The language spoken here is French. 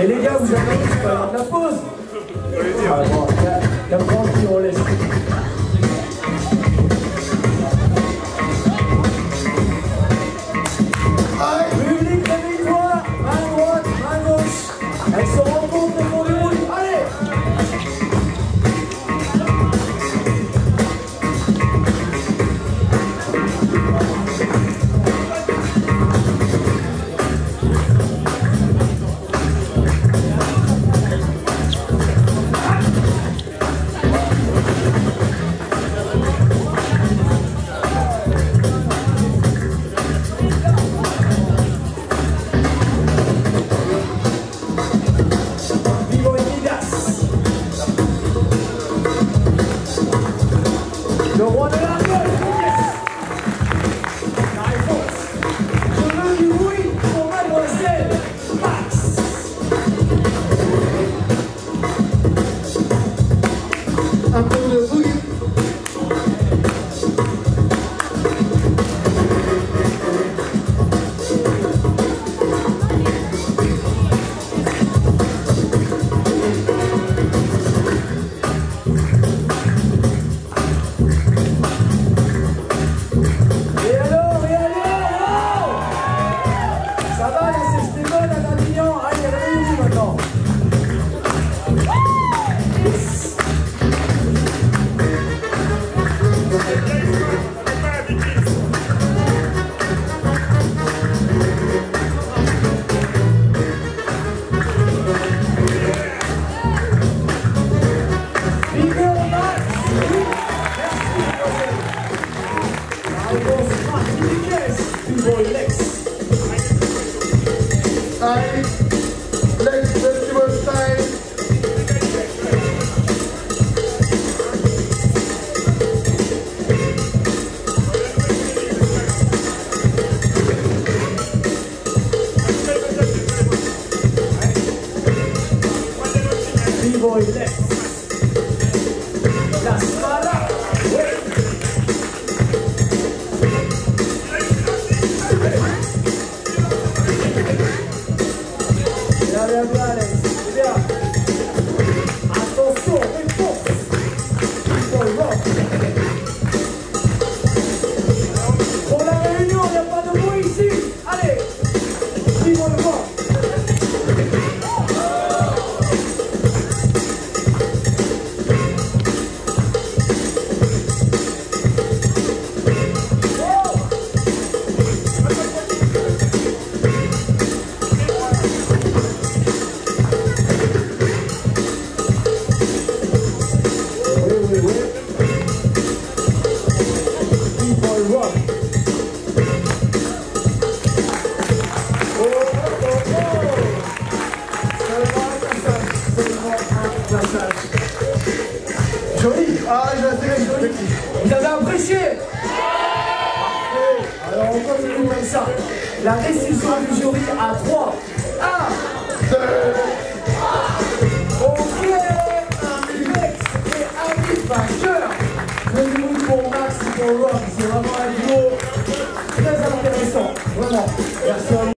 Et les gars, vous avez pas de la pause. Ah, bon, il y a Franck qui on laisse. Public, réveille-toi. Main droite, main gauche. Elles se rencontrent au fond du roule. Allez! Le roi de la gueule, yes. La réponse. Je veux du bruit pour mademoiselle Max. Un peu de boogie. Legs festival style. B-boy Lex. La Smala. Bien, bien, Alex. C'est bien. Attention, réponse. B-boy rock. Pour la réunion, il n'y a pas de bruit ici. Allez. B-boy rock. Joli. Ah, je l'ai fait joli. Vous avez apprécié? Parfait. Alors on continue comme ça. La décision du jury à 3. 1, 2, 3. Ok. Lex et Ami vainqueur. Venez-nous pour Max et pour Rob. C'est vraiment un duo très intéressant. Vraiment. Merci à vous.